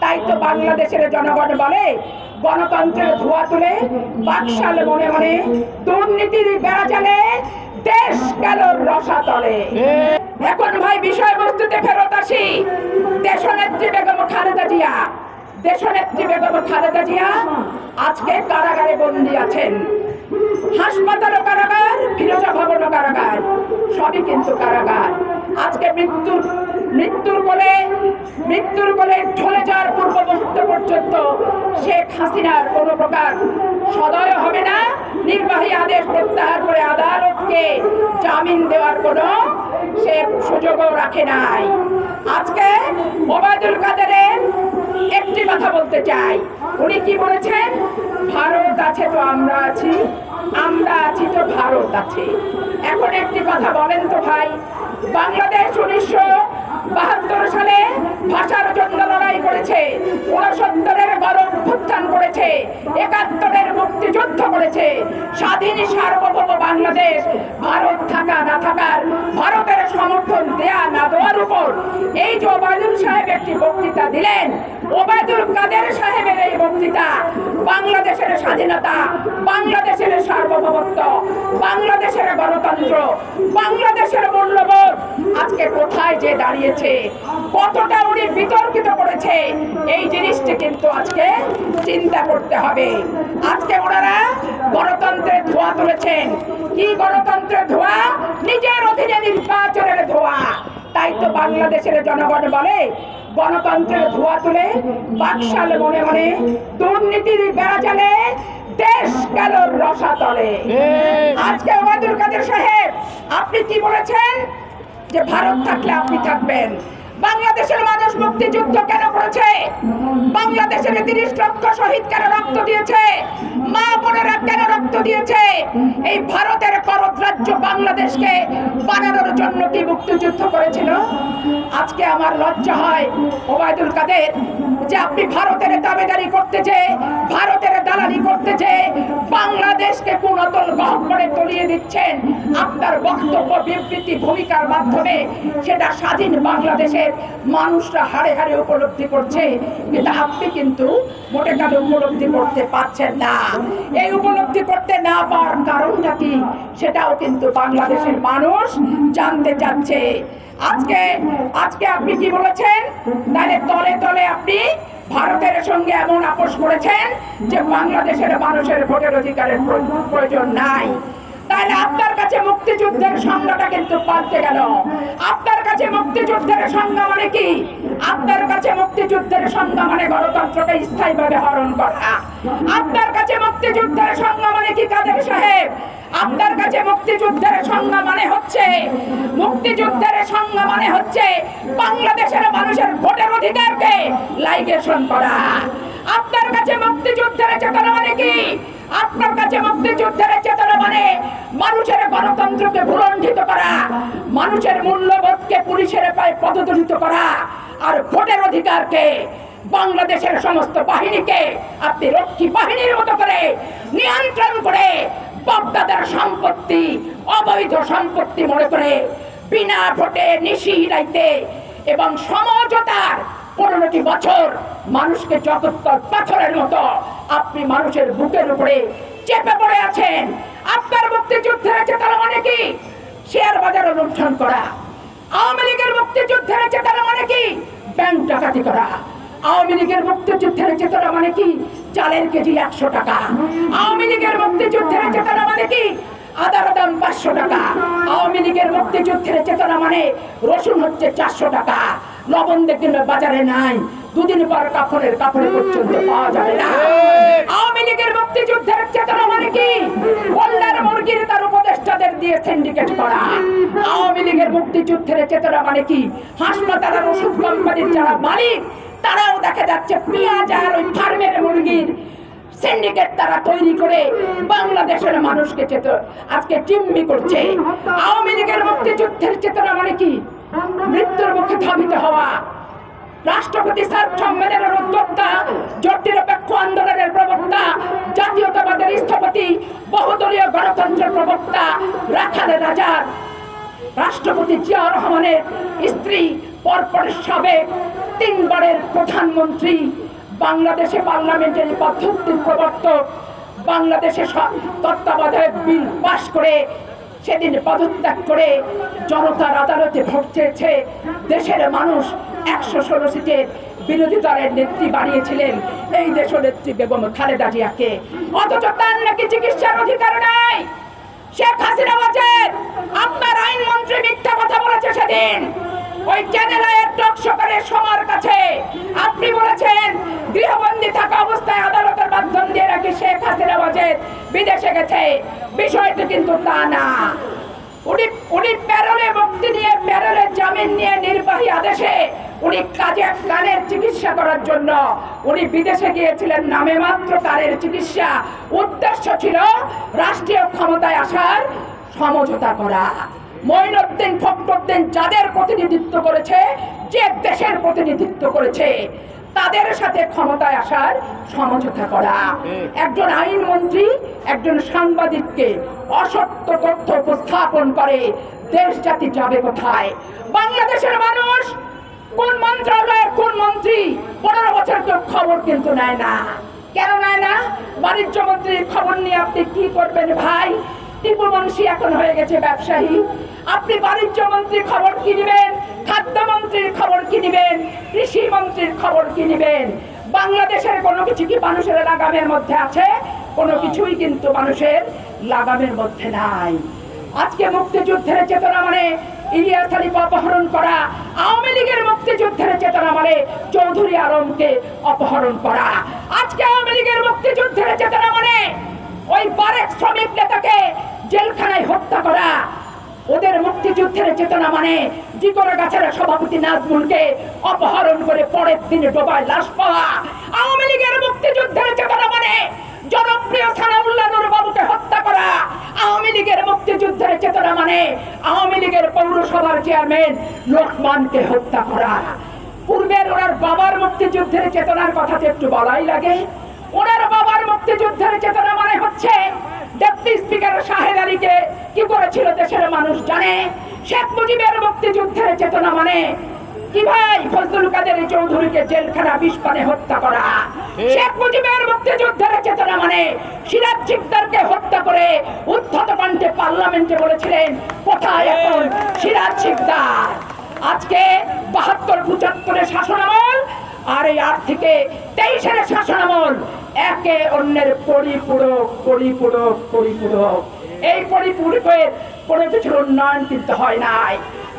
তাই তো বাংলাদেশের জনগণ বলে গণতন্ত্রের ধোঁয়া তুলে বাকশাল মনে মনে দুর্নীতির বেড়া চালে দেশ গেল রসাতলে। এখন ভাই বিষয়বস্তুতে ফেরত আসি। দেশনেত্রী বেগম খালেদা জিয়া, দেশনেত্রী বেগম খালেদা জিয়া আজকে কারাগারে বন্দী আছেন। হাসপাতালও কারাগার, ফিরোজা ভবনও কারাগার, সবই কিন্তু কারাগার। আজকে মৃত্যুর কোলে ঢলে যাওয়ার পূর্ব মুহূর্ত পর্যন্ত শেখ হাসিনার কোনো প্রকার সদয় হবে না। নির্বাহী আদেশ প্রত্যাহার করে আদালতকে জামিন দেওয়ার কোনো সে সুযোগও রাখে নাই। আজকে ওবায়দুল কাদেরের একটি কথা বলতে চাই। উনি কি বলেছেন? ভারত আছে তো আমরা আছি, আমরা আছি তো ভারত আছে। এখন একটি কথা বলেন তো ভাই, বাংলাদেশ 1972 সালে ভাষার জন্য লড়াই করেছে, 69-এর গণঅভ্যুত্থান করেছে, 71-এর মুক্তিযুদ্ধ করেছে। স্বাধীন সার্বভৌম বাংলাদেশ ভারত থাকা না থাকার, ভারতের সমর্থন দেয়া না দেওয়ার উপর এই যে ওবায়দুল সাহেব একটি বক্তৃতা দিলেন, ওবায়দুল কাদের সাহেবের এই বক্তৃতা বাংলাদেশের স্বাধীনতা, বাংলাদেশের সার্বভৌমত্ব, বাংলাদেশের গণতন্ত্র, বাংলাদেশের মূল্যবোধ আজকে কোথায় যে দাঁড়িয়েছে, কতটা উনি বিতর্কিত করেছে, এই জিনিসটি কিন্তু আজকে চিন্তা করতে হবে। আজকে ওনারা গণতন্ত্রের ধোঁয়া তুলেছেন। কি গণতন্ত্রের ধোঁয়া? নিজের অধীনে নির্বাচনের ধোঁয়া। তাই তো বাংলাদেশের জনগণ বলে গণতন্ত্রের ধোঁয়া তুলে বাকশাল মনে মনে দুর্নীতির বেড়া চালে দেশ গেল রসাতলে। আজকে ওবায়দুল কাদের সাহেব আপনি কি বলেছেন? যে ভারত থাকলে আপনি থাকবেন। বাংলাদেশের মানুষ মুক্তিযুদ্ধ কেন করেছে? বাংলাদেশের 30 লক্ষ শহীদ কেন রক্ত দিয়েছে? মা বোনেরা কেন রক্ত দিয়েছে? এই ভারতের করদ রাজ্য বাংলাদেশকে বানানোর জন্য কি মুক্তিযুদ্ধ করেছিল? আজকে আমার লজ্জা হয় ওবায়দুল কাদের, যে আপনি ভারতের দাবিদারি করতে যে, ভারতের দালালি করতে যে বাংলাদেশকে পুনতল গহ্বরে তলিয়ে দিচ্ছেন। আপনার বক্তব্য বিবৃতি ভূমিকার মাধ্যমে সেটা স্বাধীন বাংলাদেশের মানুষরা হাড়ে হাড়ে উপলব্ধি করছে, কিন্তু আপনি কিন্তু মোটে কালে উপলব্ধি করতে পারছেন না। এই উপলব্ধি করতে না পারার কারণটা কি সেটাও কিন্তু বাংলাদেশের মানুষ জানতে চাচ্ছে। আজকে আপনি কি বলেছেন? তাহলে তলে তলে আপনি ভারতের সঙ্গে এমন আপোষ করেছেন যে বাংলাদেশের মানুষের ভোটের অধিকারের প্রয়োজন নাই। তাহলে আপনার কাছে মুক্তিযুদ্ধের সংজ্ঞাটা কিন্তু পাল্টে গেল। আপনার কাছে মুক্তিযুদ্ধের সংজ্ঞা মানে কি? আপনার কাছে মুক্তিযুদ্ধের সংজ্ঞা মানে গণতন্ত্রকে স্থায়ীভাবে হরণ করা। আপনার কাছে মুক্তিযুদ্ধের সংজ্ঞা মানে কি কাদের সাহেব? আপনার কাছে মুক্তিযুদ্ধের সংজ্ঞা মানে হচ্ছে, মুক্তিযুদ্ধের সংজ্ঞা মানে হচ্ছে বাংলাদেশের মানুষের ভোটের অধিকারকে লাইগেশন করা। আপনার কাছে মুক্তিযুদ্ধের চেতনা মানে কি? আপনার কাছে মুক্তিযুদ্ধের চেতনা মানে মানুষের গণতন্ত্রকে ভুলণ্ঠিত করা, মানুষের মূল্যবোধকে পুলিশের পায়ে পদদলিত করা, আর ভোটের অধিকারকে বাংলাদেশের সমস্ত বাহিনীকে আপনি রক্ষী বাহিনীর মতো করে নিয়ন্ত্রণ করে বাপদাদার সম্পত্তি অবৈধ সম্পত্তি মনে করে বিনা ভোটে নিশি রাইতে এবং সমঝোতার 15টি বছর মানুষকে জগত্তর পাথরের মতো আপনি মানুষের বুকের উপরে চেপে পড়ে আছেন। আপনার মুক্তিযুদ্ধের চেতনা মানে কি? শেয়ার বাজার লুণ্ঠন করা। আওয়ামী লীগের মুক্তিযুদ্ধের চেতনা মানে কি? ব্যাংক ডাকাতি করা। আওয়ামী লীগের মুক্তিযুদ্ধের চেতনা মানে কি? চালের কেজি 100 টাকা। আওয়ামী লীগের মুক্তিযুদ্ধের চেতনা মানে কি? আদার দাম 500 টাকা। আওয়ামী লীগের মুক্তিযুদ্ধের চেতনা মানে রসুন হচ্ছে 400 টাকা, লবণ দেখলে বাজারে নাই, দুদিন পর কাপড় পর্যন্ত পাওয়া যাবে না। আওয়ামী লীগের মুক্তিযুদ্ধের চেতনা মানে কি? কল্যাণ মুরগির তার উপদেষ্টাদের দিয়ে সিন্ডিকেট করা। আওয়ামী লীগের মুক্তিযুদ্ধের চেতনা মানে কি? হাসপাতালের ওষুধ কোম্পানির যারা মালিক তারাও দেখা যাচ্ছে পেঁয়াজ আর ওই ফার্মের মুরগির সিন্ডিকেট তারা তৈরি করে বাংলাদেশের মানুষকে আজকে জিম্মি করছে। আওয়ামী লীগের মুক্তিযুদ্ধের চেতনা মানে কি? মৃত্যুর মুখে ধাবিত হওয়া। রাষ্ট্রপতি স্যার সম্মেলনের উদ্যোক্তা, জোট নিরপেক্ষ আন্দোলনের প্রবক্তা, জাতীয়তাবাদের স্থপতি, বহুদলীয় গণতন্ত্রের প্রবক্তা, রাখালের রাজার রাষ্ট্রপতি জিয়া রহমানের স্ত্রী পরপর সাবেক 3 বারের প্রধানমন্ত্রী, বাংলাদেশে পার্লামেন্টের পদ্ধতির প্রবর্তক, বাংলাদেশে তত্ত্বাবধায়ক বিল পাশ করে সেদিন পদত্যাগ করে জনতার আদালতে ভোট চেয়েছে। দেশের মানুষ 116 সিটের বিরোধী দলের নেত্রী বানিয়েছিলেন এই দেশনেত্রী বেগম খালেদা জিয়াকে, অথচ তার নাকি চিকিৎসার অধিকার নাই। শেখ হাসিনা বলেন আপনার আইনমন্ত্রী মিথ্যা কথা বলেছে সেদিন ওই চ্যানেলে টক শো করে সবার কাছে। আপনি বলেছেন গৃহবন্দী থাকা অবস্থায় আদালতের মাধ্যম দিয়ে নাকি শেখ হাসিনা বলেন বিদেশে গেছে, বিষয়টি কিন্তু তা না। উনি প্যারোলে মুক্তি নিয়ে প্যারোলে জামিন নিয়ে নির্বাহী আদেশে উনি কানের চিকিৎসা করার জন্য উনি বিদেশে গিয়েছিলেন, নামে মাত্র কানের চিকিৎসা। উদ্দেশ্য ছিল রাষ্ট্রীয় ক্ষমতায় আসার সমঝোতা করা। মঈনুদ্দিন ফখরুদ্দিন যাদের প্রতিনিধিত্ব করেছে, যে দেশের প্রতিনিধিত্ব করেছে, তাদের সাথে ক্ষমতায় আসার সমঝোতা করা। একজন আইনমন্ত্রী একজন সাংবাদিককে অসত্য তথ্য উপস্থাপন করে দেশ জাতি যাবে কোথায়? বাংলাদেশের মানুষ কোন মন্ত্রণালয়ের কোন মন্ত্রী 15 বছর কেউ খবর কিন্তু নেয় না। কেন নেয় না? বাণিজ্য মন্ত্রীর খবর নিয়ে আপনি কি করবেন ভাই? টিপু মুন্সি এখন হয়ে গেছে ব্যবসায়ী। আপনি বাণিজ্য মন্ত্রীর খবর কি নেবেন? খাদ্যমন্ত্রীর খবর কি নেবেন? কৃষি মন্ত্রীর খবর কি নেবেন? বাংলাদেশের কোনো কিছু কি মানুষের লাগামের মধ্যে আছে? কোনো কিছুই কিন্তু মানুষের লাগামের মধ্যে নাই। আজকে মুক্তিযুদ্ধের চেতনা মানে ইলিয়াস আলীকে অপহরণ করা, আওয়ামী লীগের মুক্তিযুদ্ধের চেতনা মানে চৌধুরী আলমকে অপহরণ করা। আজকে আওয়ামী লীগের মুক্তিযুদ্ধের চেতনা মানে ওই বারেক শ্রমিক নেতাকে জেলখানায় হত্যা করা। ওদের মুক্তিযুদ্ধের চেতনা মানে জিকোরা গাছের সভাপতি নাজমুলকে অপহরণ করে পরের দিন ডোবায় লাশ পাওয়া। আওয়ামী লীগের মুক্তিযুদ্ধের চেতনা মানে জনপ্রিয় সানাউল্লাহ নূর বাবুকে হত্যা করা। আওয়ামী লীগের মুক্তিযুদ্ধের চেতনা মানে আওয়ামী লীগের পৌরসভার চেয়ারম্যান লোকমানকে হত্যা করা। পূর্বের ওনার বাবার মুক্তিযুদ্ধের চেতনার কথা তো একটু বলাই লাগে। ওনার বাবার মুক্তিযুদ্ধের চেতনা মানে হচ্ছে ডেপুটি স্পিকার শাহেদ আলীকে কি করেছিল দেশের মানুষ জানে। শেখ মুজিবের মুক্তিযুদ্ধের চেতনা মানে কি ভাই? ফজলুল কাদের চৌধুরীকে জেলখানা বিষপানে হত্যা করা। শেখ মুজিবের মুক্তিযুদ্ধের চেতনা মানে সিরাজ শিকদারকে হত্যা করে উদ্ধত কণ্ঠে পার্লামেন্টে বলেছিলেন কোথায় এখন সিরাজ শিকদার? আজকে 72-75 শাসনামল আর এই 8 থেকে 23-এর শাসনামল একে অন্যের পরিপূরক পরিপূরক পরিপূরক। এই পরিপূরকের কোনো কিছুর উন্নয়ন কিন্তু হয় নাই।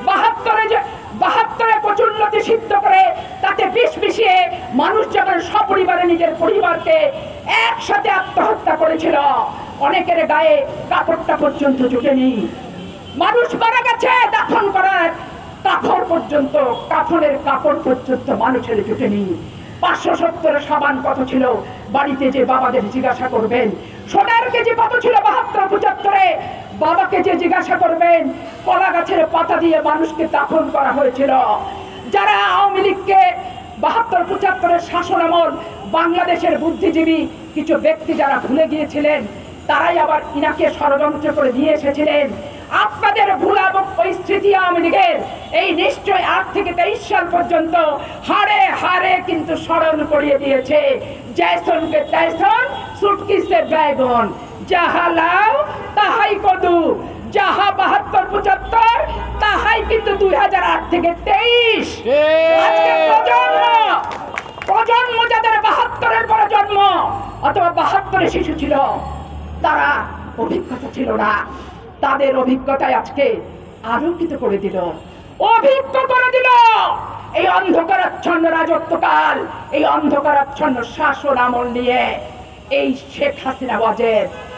72-এ প্রচুন্নতি সিদ্ধ করে তাতে বিষ মিশিয়ে মানুষ যখন সপরিবারে নিজের পরিবারকে একসাথে আত্মহত্যা করেছিল, অনেকের গায়ে কাপড়টা পর্যন্ত জুটেনি। মানুষ মারা গেছে, দাফন করার কাপড় পর্যন্ত, কাফনের কাপড় পর্যন্ত মানুষের জুটেনি। 570 সাবান কত ছিল? বাড়িতে যে বাবাদের জিজ্ঞাসা করবেন। সোনার কেজি কত ছিল 72-75-এ? বাবাকে যে জিজ্ঞাসা করবেন। কলা গাছের পাতা দিয়ে মানুষকে দাফন করা হয়েছিল। যারা আওয়ামী লীগকে 72-75-এর শাসনামল বাংলাদেশের বুদ্ধিজীবী কিছু ব্যক্তি যারা ভুলে গিয়েছিলেন, তারাই আবার ইনাকে ষড়যন্ত্র করে নিয়ে এসেছিলেন। আপনাদের ভুলা ওই স্মৃতি আওয়ামী লীগের এই নিশ্চয় 8 থেকে 23 সাল পর্যন্ত হারে হারে কিন্তু স্মরণ করিয়ে দিয়েছে। জয়সনকে জয়সন, সুটকিসে বেগুন, যাহা লাও তাহাই কদু, যাহা 72-75 তাহাই কিন্তু 2008 থেকে 23। আজকে প্রজন্ম যাদের 72-এর পরে জন্ম অথবা 72-এ শিশু ছিল, তারা অভিজ্ঞতা ছিল না। তাদের অভিজ্ঞতায় আজকে আলোকিত করে দিল, অভিজ্ঞ করে দিল এই অন্ধকারাচ্ছন্ন রাজত্বকাল, এই অন্ধকারাচ্ছন্ন শাসন আমল নিয়ে এই শেখ হাসিনা ওয়াজেদ